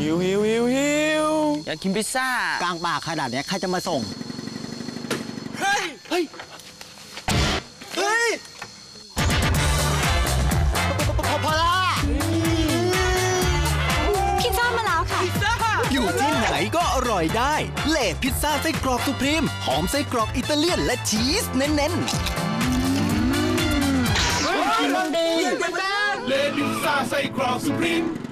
หิวอยากกินพิซซ่ากลางป่าขนาดนี้ใครจะมาส่งเฮ้ยพอละพิซซ่ามาแล้วค่ะอยู่ที่ไหนก็อร่อยได้เล่พิซซ่าไส้กรอกสุพรีมหอมไส้กรอกอิตาเลียนและชีสเน้นๆเล่พิซซ่าไส้กรอกสุพรีม